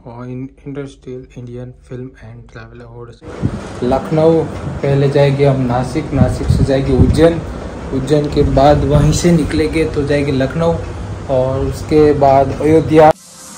और industrial Indian film and travel award Lucknow. पहले जाएंगे हम नासिक, नासिक से जाएंगे उज्जैन, उज्जैन के बाद वहीं से निकलेंगे तो जाएंगे लखनऊ और उसके बाद Ayodhya.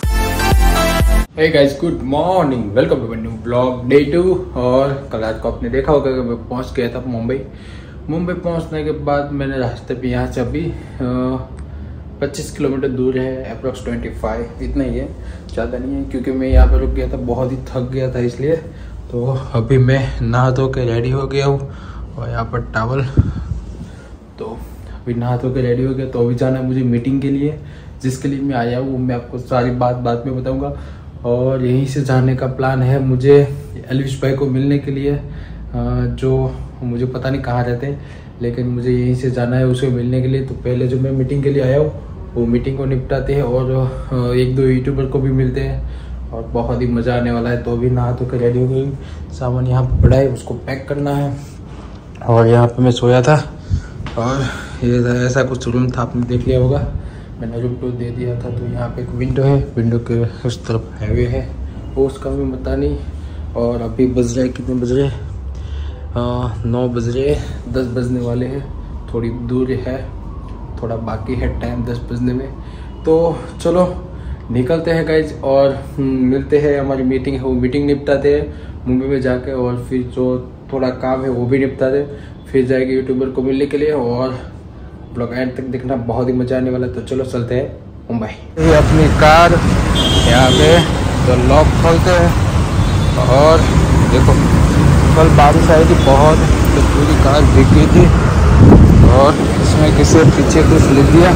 Hey guys, good morning, welcome to my new blog day 2। और कल रात को आपने देखा होगा कि मैं पहुंच गया था मुंबई। मुंबई पहुंचने के बाद मैंने रास्ते पे यहाँ से अभी 25 किलोमीटर दूर है, अप्रॉक्स 25, इतना ही है, ज़्यादा नहीं है, क्योंकि मैं यहाँ पर रुक गया था, बहुत ही थक गया था इसलिए। तो अभी मैं नहा धो के रेडी हो गया हूँ और यहाँ पर टावल, तो अभी नहा धो के रेडी हो गया। तो अभी जाना है मुझे मीटिंग के लिए, जिसके लिए मैं आया हूँ, मैं आपको सारी बात बाद में बताऊँगा। और यहीं से जाने का प्लान है मुझे एलविश भाई को मिलने के लिए, जो मुझे पता नहीं कहाँ रहते हैं, लेकिन मुझे यहीं से जाना है उसको मिलने के लिए। तो पहले जो मैं मीटिंग के लिए आया हूँ वो मीटिंग को निपटाते हैं और एक दो यूट्यूबर को भी मिलते हैं और बहुत ही मज़ा आने वाला है। तो अभी नहा धो कर रेडी हो गई, सामान यहाँ पर पड़ा है, उसको पैक करना है। और यहाँ पे मैं सोया था और ये ऐसा कुछ रूम था, आपने देख लिया होगा, मैंने रूम टूर दे दिया था। तो यहाँ पे एक विंडो है, विंडो के उस तरफ हाईवे है, वो उसका भी पता नहीं। और अभी बज रहे, कितने बज रहे, 9 बज रहे, 10 बजने वाले हैं, थोड़ी दूर है, थोड़ा बाकी है टाइम 10 बजने में। तो चलो निकलते हैं गाइज और मिलते हैं, हमारी मीटिंग है वो मीटिंग निपटाते हैं मुंबई में जाके, और फिर जो थोड़ा काम है वो भी निपटाते हैं, फिर जाएंगे यूट्यूबर को मिलने के लिए। और ब्लॉग एंड तक देखना, बहुत ही मजा आने वाला है। तो चलो चलते हैं मुंबई। ये अपनी कार यहाँ पे तो लॉक खोलते हैं और देखो कल बारिश आई थी बहुत, तो पूरी कार भीग गई थी और इसमें किसी पीछे कुछ लिख दिया।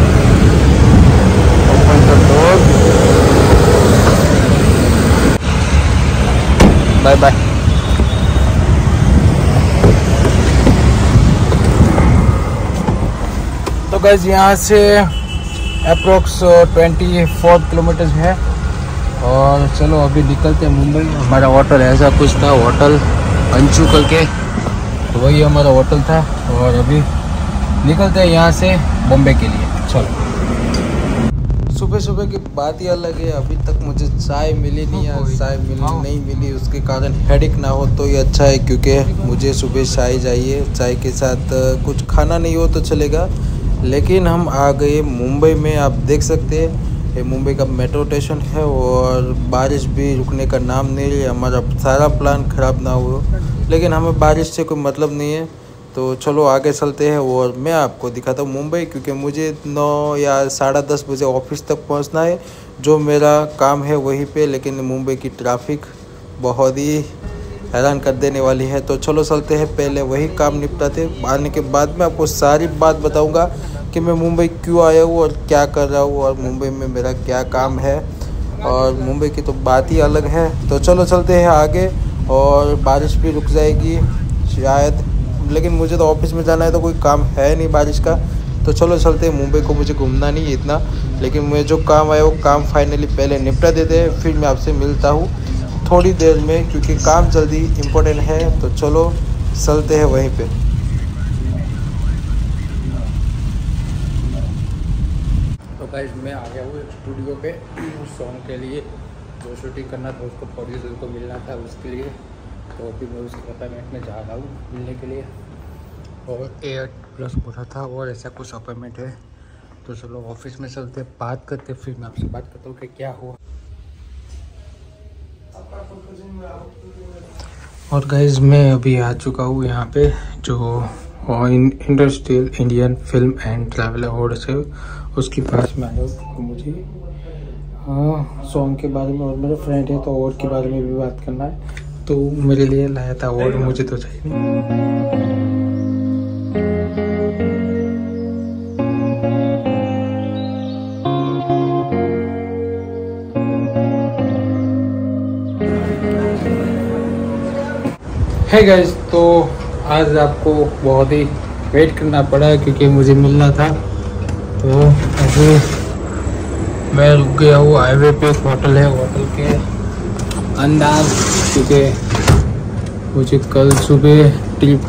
Open the door, bye bye. तो गाइस यहाँ से अप्रोक्स 24 किलोमीटर है और चलो अभी निकलते हैं मुंबई। हमारा होटल ऐसा कुछ था, होटल अंशु करके, तो वही हमारा होटल था। और अभी निकलते हैं यहाँ से बॉम्बे के लिए। चलो, सुबह सुबह की बात ही अलग है, अभी तक मुझे चाय मिली नहीं है, चाय नहीं मिली, उसके कारण हेडेक ना हो तो ये अच्छा है, क्योंकि मुझे सुबह चाय चाहिए, चाय के साथ कुछ खाना नहीं हो तो चलेगा। लेकिन हम आ गए मुंबई में, आप देख सकते हैं ये मुंबई का मेट्रो स्टेशन है और बारिश भी रुकने का नाम नहीं है। हमारा सारा प्लान ख़राब ना हो, लेकिन हमें बारिश से कोई मतलब नहीं है। तो चलो आगे चलते हैं और मैं आपको दिखाता हूँ मुंबई, क्योंकि मुझे 9 या 10:30 बजे ऑफिस तक पहुँचना है, जो मेरा काम है वहीं पे। लेकिन मुंबई की ट्रैफिक बहुत ही हैरान कर देने वाली है। तो चलो चलते हैं, पहले वही काम निपटाते, आने के बाद मैं आपको सारी बात बताऊंगा कि मैं मुंबई क्यों आया हूँ और क्या कर रहा हूँ और मुंबई में मेरा क्या काम है। और मुंबई की तो बात ही अलग है। तो चलो चलते हैं आगे, और बारिश भी रुक जाएगी शायद, लेकिन मुझे तो ऑफिस में जाना है, तो कोई काम है नहीं बारिश का। तो चलो चलते हैं, मुंबई को मुझे घूमना नहीं है इतना, लेकिन मैं जो काम आया वो काम फाइनली पहले निपटा देते हैं, फिर मैं आपसे मिलता हूँ थोड़ी देर में, क्योंकि काम जल्दी इम्पोर्टेंट है। तो चलो चलते हैं वहीं पे। तो गाइस, मैं आ गया हूँ स्टूडियो पे सॉन्ग के लिए, जो शूटिंग करना था उसको प्रोड्यूसर को मिलना था, उसके लिए। तो अभी मैं उसके अपॉइंटमेंट में जा रहा हूँ मिलने के लिए, और 8+ बोला था और ऐसा कुछ अपॉइंटमेंट है। तो चलो ऑफिस में चलते बात करते, फिर मैं आपसे बात करता हूँ कि क्या हुआ। और गाइज, मैं अभी आ चुका हूँ यहाँ पे, जो industrial Indian film and travel award है उसके पास में आया हूँ। तो मुझे सॉन्ग के बारे में, और मेरा फ्रेंड है तो अवार्ड के बारे में भी बात करना है, तो मेरे लिए लाया था अवार्ड, मुझे तो चाहिए नहीं। है गाइस, तो आज आपको बहुत ही वेट करना पड़ा है, क्योंकि मुझे मिलना था। तो अभी मैं रुक गया हूँ हाईवे पे, एक होटल है, होटल के अंदाज, क्योंकि मुझे कल सुबह ट्रिप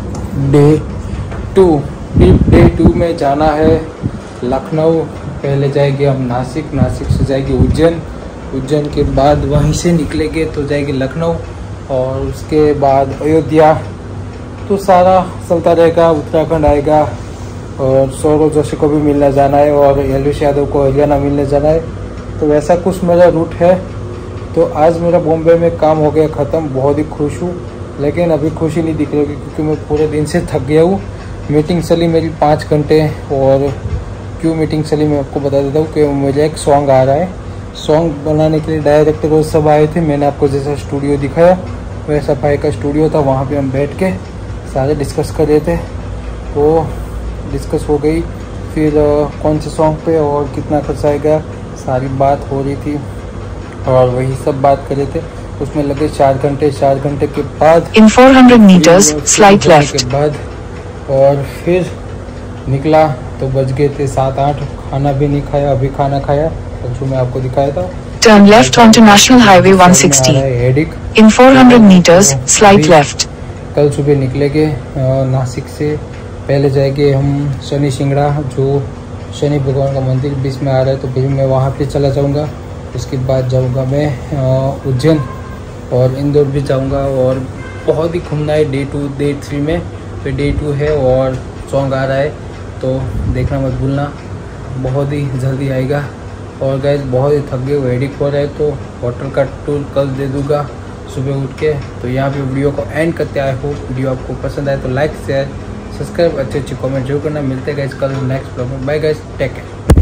डे 2 में जाना है लखनऊ। पहले जाएंगे हम नासिक, नासिक से जाएंगे उज्जैन, उज्जैन के बाद वहीं से निकलेंगे तो जाएगी लखनऊ, और उसके बाद अयोध्या। तो सारा चलता रहेगा। उत्तराखंड आएगा, और सौरभ जोशी को भी मिलने जाना है, और यलवेश यादव को हरियाणा मिलने जाना है। तो वैसा कुछ मेरा रूट है। तो आज मेरा बॉम्बे में काम हो गया ख़त्म, बहुत ही खुश हूँ। लेकिन अभी खुशी नहीं दिख रही होगी क्योंकि मैं पूरे दिन से थक गया हूँ। मीटिंग चली मेरी 5 घंटे, और क्यों मीटिंग चली मैं आपको बता देता हूँ कि मुझे एक सॉन्ग आ रहा है। सॉन्ग बनाने के लिए डायरेक्टर वो सब आए थे। मैंने आपको जैसा स्टूडियो दिखाया वैसा भाई का स्टूडियो था, वहाँ पे हम बैठ के सारे डिस्कस कर रहे थे। वो डिस्कस हो गई, फिर कौन से सॉन्ग पे और कितना खर्चा आएगा सारी बात हो रही थी, और वही सब बात कर रहे थे। उसमें लगे 4 घंटे। 4 घंटे के बाद इन 400 meters स्लाइड लेफ्ट के बाद और फिर निकला तो बज गए थे 7-8। खाना भी नहीं खाया, अभी खाना खाया जो मैं आपको दिखाया था। Turn left on to national highway 160 in 400 meters slide left. कल सुबह निकलेंगे नासिक से। पहले जाएंगे हम शनि शिंगड़ा, जो शनि भगवान का मंदिर बीच में आ रहा है, तो फिर मैं वहाँ पे चला जाऊँगा। उसके बाद जाऊँगा मैं उज्जैन और इंदौर भी जाऊँगा। और बहुत ही घूमना है डे 2 डे 3 में। तो डे 2 है और सॉन्ग आ रहा है, तो देखना मत भूलना, बहुत ही जल्दी आएगा। और गाइस बहुत ही थक गए, हेडेक हो रहा है, तो होटल का टूर कल दे दूँगा सुबह उठ के। तो यहाँ पे वीडियो को एंड करते आए हो। वीडियो आपको पसंद आए तो लाइक शेयर सब्सक्राइब अच्छे कमेंट जरूर करना। मिलते हैं गाइस कल नेक्स्ट ब्लॉग में। Bye guys, take care.